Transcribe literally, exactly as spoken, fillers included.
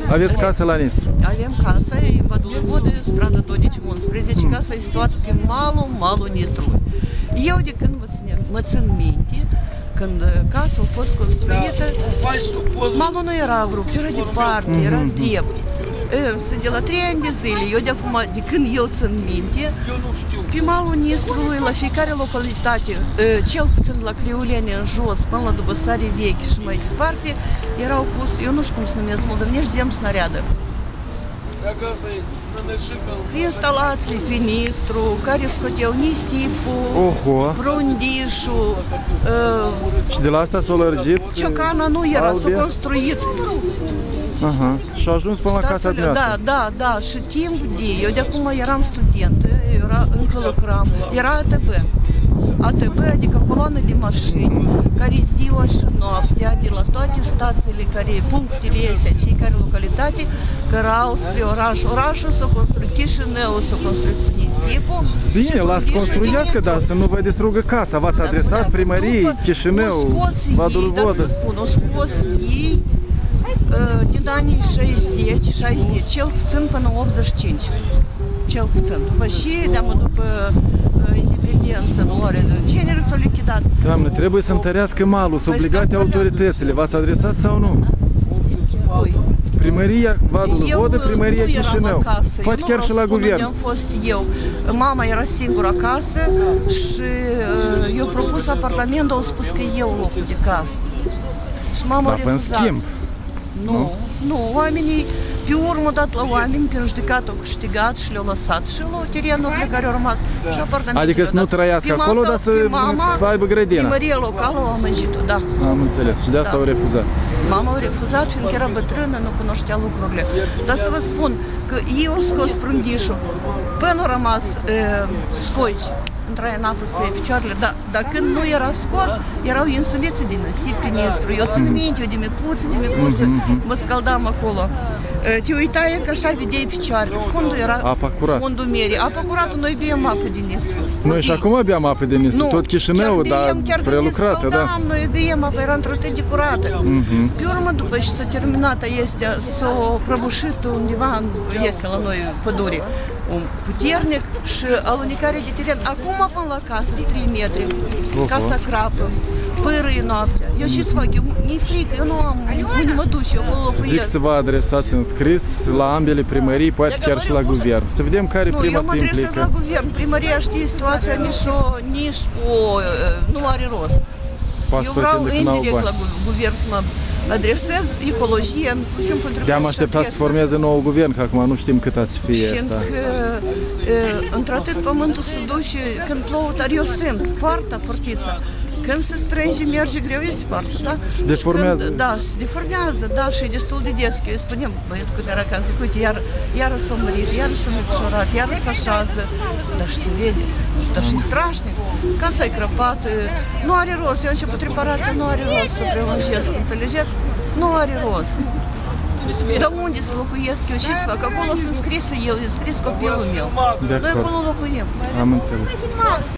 Aveți casă la Nistru? Avem casă, e Vădul Vodă, strada Donici unsprezece, mm. casa e situată pe malul, malul Nistrului. Eu de când mă țin, mă țin minte, când casa a fost construită, malul nu era abrupt, era departe, mm-hmm. era drept. Însă, de la trei ani de zile, eu de acum, de când eu țin minte, pe malul Nistrului, la fiecare localitate, cel puțin la Criulene în jos, până la Dubăsare Vechi și mai departe, erau pus, eu nu știu cum se numesc moldovnești, zem snariadă. Instalații pe Nistru, care scoteau nisipul, Oho. prundișul. Uh, și de la asta s-a lărgit? Ciocana nu era, s-a construit. Aha. Și a ajuns până la casa dumneavoastră? Da, da, da. Și timp de... Eu de acum eram studentă, era, încă lucram. Era A T B. A T B, adică coloană de mașini, care ziua și noaptea, de la toate stațiile, care, punctele este, fiecare localitate, cărau spre oraș. Orașul s-a construit, Chișinău s-a construit Nisipul. Bine, las construiască, dar să nu vă distrugă casa. V-ați adresat primăriei, Chișinău, Vădul Vodă. O scos ei din anii șaizeci, șaizeci, cel puțin până optzeci și cinci. Cel puțin. După și, de-amă după independență, lor, genere s-au lichidat. Doamne, trebuie să întărească malul, să obligate autoritățile. V-ați adresat sau nu? Cui? Primăria Vădul Vodă, primăria Chișinău. Poate chiar și la guvern. Am fost eu. Mama era singură acasă și eu propus apartamentul, au spus că eu locul de casă. Și mama a refuzat. Dar în schimb. Nu, nu, nu, oamenii, pe urmă dat la oameni, prin judecată au câștigat și le-au lăsat și la terenurile care au rămas și apartamentul. Adică să nu trăiască acolo, dar să aibă grădina. Primăria locală au amăgit-o, da. Am înțeles și de asta da. au refuzat. Mama a refuzat, fiindcă era bătrână, nu cunoștea lucrurile. Dar să vă spun că ei au scos prundișul, până au rămas e, scoici. Intra în apă să fie picioarele, dar, dar când nu era scos, erau insulițe din nisip pe Nistru. Eu țin minte, eu de micuță, de micuță, mm-hmm. mă scăldam acolo. Te uitai că așa vedeai picioarele. Fundul era apa curat. Fundul mierii. Apa curată, noi bem apă din Nistru. Noi și acum beam apă din Nistru, tot Chișinău, dar prelucrată, da. Noi bem apă, era într-atât de curată. Mm-hmm. Pe urmă, după ce s-a terminat, este, s-a prăbușit undeva, este la noi pădure, un puternic și alunecare de teren. Acum până la casă, trei metri, casa crapă, pârâie noaptea. Eu și să fac, eu mi-e frică, eu nu am unde mă duc, eu acolo locuiesc. Zic să vă adresați în scris la ambele primării, poate chiar și la guvern. Să vedem care prima se implică. Nu, eu mă adresez la guvern. Primăria știe situația, nici o, nici o, nu are rost. Eu vreau indirect la guvern să mă adresez, ecologie, pur și simplu trebuie. De-am așteptat să formeze nou guvern, că acum nu știm cât ați fi asta. Fiindcă într-atât pământul se duce, când plouă, dar eu simt, poarta, portița. Când se strânge, merge greu, este poartă, da? Se deformează. Când, da, se deformează, da, și e destul de des. Eu spunem, băiatul când era acasă, uite, iar, iară s-a mărit, iară s-a micșorat, iară s-a așează, dar și se vede, dar și e strașnic. Casa e crăpată, nu are rost, eu am început reparația, nu are rost să prelungesc, înțelegeți? Nu are rost. Dar unde să locuiesc eu și să fac? Acolo sunt scrisă eu, e scris copilul meu. Noi acolo locuim. Am înțeles.